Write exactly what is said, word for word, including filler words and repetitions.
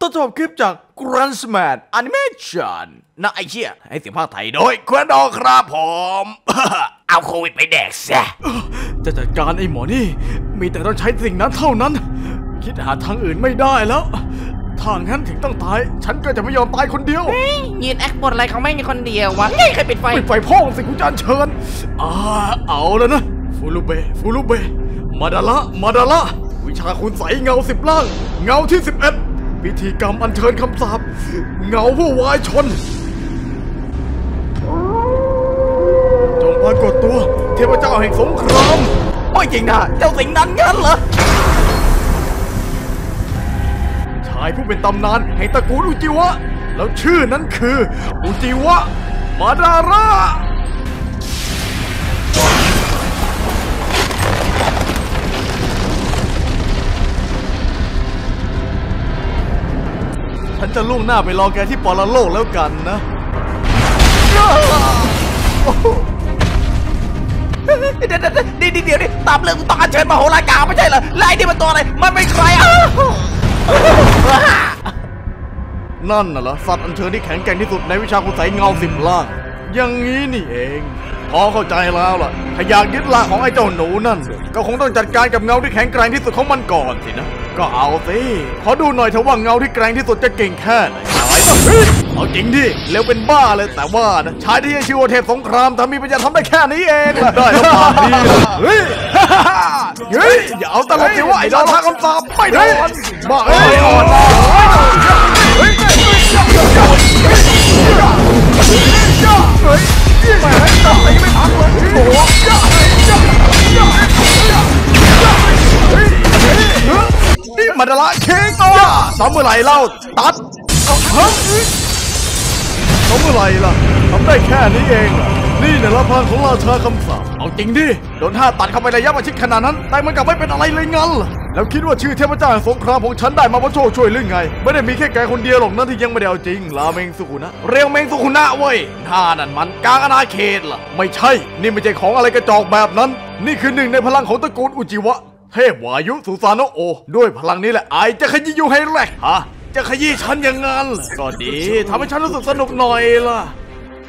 ต้นฉบับคลิปจาก Gruntsman Animation นะไอเชี่ยให้เสียงภาคไทยโดยควนดอครับผม เอาโควิดไปแดกซะจะจัดการไอหมอนี่มีแต่ต้องใช้สิ่งนั้นเท่านั้นคิดหาทางอื่นไม่ได้แล้วทางนั้นถึงต้องตายฉันก็จะไม่ยอมตายคนเดียวยืนแอคบนอะไรของแม่งคนเดียววะไงใครปิดไฟปิดไฟพ่องสิคุณจานเชิญอ่าเอาแล้วนะฟูรุเบฟูรุเบมาดาละมาดาละวิชาคุณใสเงาสิบล่างเงาที่สิบเอ็ดพิธีกรรมอัญเชิญคำสาปเงาผู้วายชนจงปรากฏตัวเทพเจ้าแห่งสงครามไม่จริงนะเจ้าสิ่งนั้นงั้นเหรอชายผู้เป็นตำนานแห่งตระกูลอุจิวะแล้วชื่อนั้นคืออุจิวะมาดาระฉันจะล่วงหน้าไปรอแกที่ปรโลกแล้วกันนะเดี๋ยวเดี๋ยวเดี๋ยวดิตามเรื่องต้องอัญเชิญมโหฬารกาไม่ใช่เหรอแล้วไอ้นี่มันตัวอะไรมันเป็นใครอ่ะนั่นน่ะเหรอสัตว์อัญเชิญที่แข็งแกร่งที่สุดในวิชาคุณใสเงาสิบล่างอย่างนี้นี่เองพอเข้าใจแล้วล่ะถ้าอยากยึดล่างของไอ้เจ้าหนูนั่นก็คงต้องจัดการกับเงาที่แข็งแกร่งที่สุดของมันก่อนสินะก็เอาสิขอดูหน่อยเถอะว่าเงาที่แกร่งที่สุดจะเก่งแค่ไหนเอาจริงดิเร็วเป็นบ้าเลยแต่ว่านะชายที่ชื่อว่าเทพสงครามทำมีปัญญาทำได้แค่นี้เองได้แล้วปากดีเฮ้ยเฮ้ยอย่าเอาตลกสิว่าไอ้ดาวท่าคำสาปไม่โดนบ้าเอ้ยอ่อนนะเฮ้ยเฮ้ยไม่ให้ตัดตีไม่ทันเลยโอ้โหนี่มาดาระเค้กตัวทำเมื่อไหร่เล่าตัดฮะทำเมื่อไหร่ล่ะทำได้แค่นี้เองล่ะนี่เนี่ยละพลังของราชาคำสาปเอาจริงดิโดนท่าตัดเข้าไประยะประชิดขนาดนั้นแต่มันกลับไม่เป็นอะไรเลยงั้นล่ะแล้วคิดว่าชื่อเทพเจ้าสงครามของฉันได้มาเพราะโชคช่วยหรือไงไม่ได้มีแค่แกคนเดียวหรอกนั่นที่ยังไม่ได้เอาจริงราเมงสุขุนะเรียวเมงสุขุนะเว้ยท่านั่นมันกลางอาณาเขตล่ะไม่ใช่นี่ไม่ใช่ของอะไรกระจอกแบบนั้นนี่คือหนึ่งในพลังของตระกูลอุจิวะเทพวายุสุสานโนโอด้วยพลังนี้แหละไอจะขยี้ยูให้แรกฮะจะขยี้ฉันอย่างงั้นก็ดีทำให้ฉันรู้สึกสนุกหน่อยล่ะ